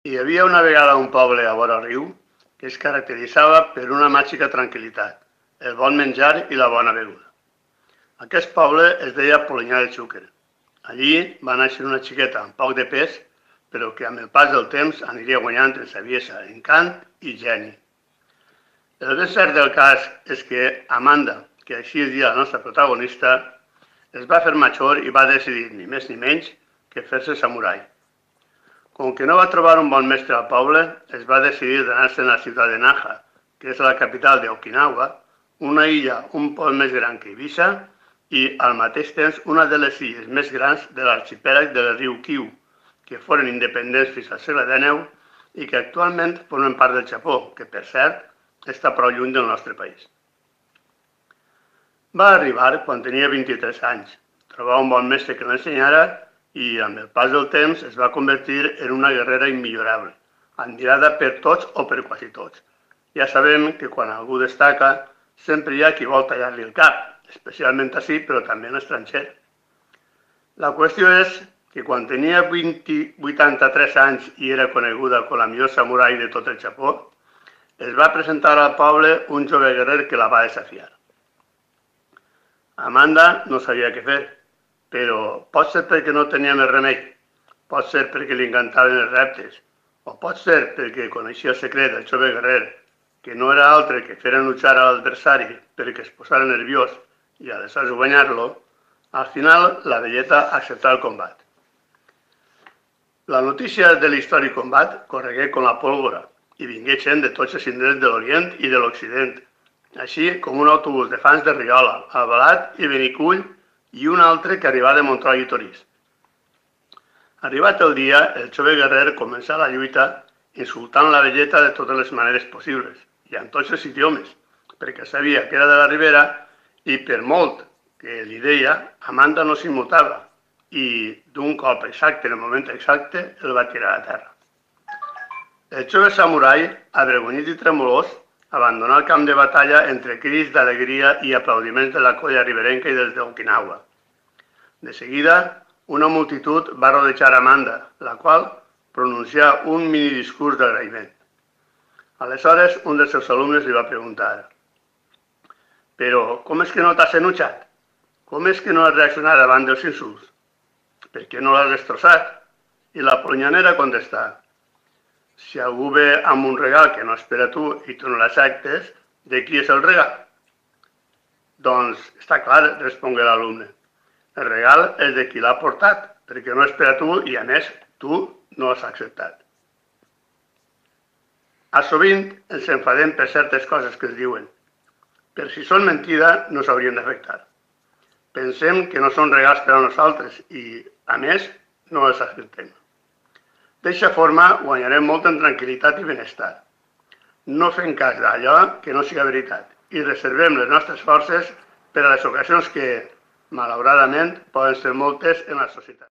Hi havia una vegada un poble a vora riu que es caracteritzava per una màgica tranquil·litat, el bon menjar i la bona beguda. Aquest poble es deia Polinyà de Xúquer. Allí va néixer una xiqueta amb poc de pes, però que amb el pas del temps aniria guanyant en saviesa, encant i geni. El ben cert del cas és que Amanda, que així es deia la nostra protagonista, es va fer major i va decidir, ni més ni menys, que fer-se samurai. Com que no va trobar un bon mestre al poble, es va decidir d'anar-se a la ciutat de Naha, que és la capital d'Okinawa, una illa un poc més gran que Eivissa i al mateix temps una de les illes més grans de l'arxipèlag del riu Kyū, que foren independents fins al segle XIX i que actualment formen part del Japó, que per cert està prou lluny del nostre país. Va arribar quan tenia 23 anys, trobar un bon mestre que l'ensenyara i amb el pas del temps es va convertir en una guerrera immillorable, admirada per tots o per quasi tots. Ja sabem que quan algú destaca sempre hi ha qui vol tallar-li el cap, especialment ací, però també en l'estranger. La qüestió és que quan tenia 83 anys i era coneguda com la millor samurai de tot el Japó, es va presentar al poble un jove guerrer que la va desafiar. Amanda no sabia què fer, però pot ser perquè no tenia més remei, pot ser perquè li encantaven els reptes, o pot ser perquè coneixia el secret del jove guerrer, que no era altre que fer enutjar a l'adversari perquè es posara nerviós i aleshores guanyar-lo. Al final, la velleta acceptà el combat. La notícia de l'històric combat corregué com la pólvora i vingué gent de tots els indrets de l'Orient i de l'Occident, així com un autobús de fans de Riola, Albalat i Benicull i un altre que arribà de Montroi i Torís. Arribat el dia, el jove guerrer començà la lluita insultant la velleta de totes les maneres possibles i en tots els idiomes, perquè sabia que era de la Ribera i per molt que li deia, Amanda no s'immutava i d'un cop exacte, en el moment exacte, el va tirar a terra. El jove samurai, avergonyit i tremolós, abandonà el camp de batalla entre crits d'alegria i aplaudiments de la colla riberenca i des d'Okinawa. De seguida, una multitud va rodejar Amanda, la qual pronuncià un minidiscurs d'agraïment. Aleshores, un dels seus alumnes li va preguntar: «Però com és que no t'has enutjat? Com és que no has reaccionat davant dels insults? Per què no l'has destrossat?» I la polinyanera contestà: «Si algú ve amb un regal que no espera tu i tu no l'acceptes, de qui és el regal?» «Doncs està clar», respongué l'alumne. «El regal és de qui l'ha portat, perquè no espera tu i, a més, tu no l'has acceptat». A sovint ens enfadem per certes coses que es diuen, però si són mentida no s'haurien d'afectar. Pensem que no són regals per a nosaltres i, a més, no els acceptem. D'eixa forma guanyarem molt en tranquil·litat i benestar. No fem cas d'allò que no siga veritat i reservem les nostres forces per a les ocasions que, malauradament, poden ser moltes en la societat.